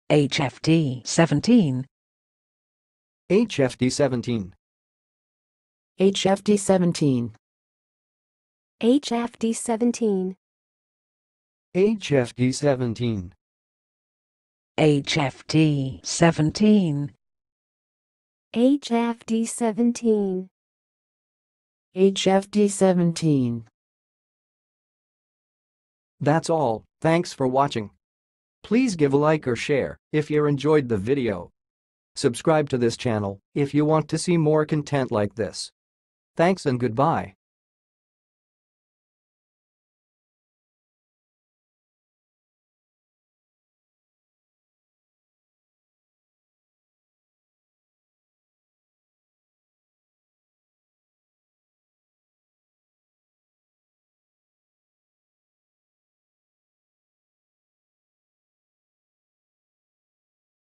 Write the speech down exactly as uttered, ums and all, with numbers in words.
H F D seventeen, H F D seventeen, H F D seventeen, H F D seventeen, H F D seventeen, H F D seventeen, H F D seventeen. H F D seventeen. That's all, thanks for watching. Please give a like or share if you enjoyed the video. Subscribe to this channel if you want to see more content like this. Thanks and goodbye.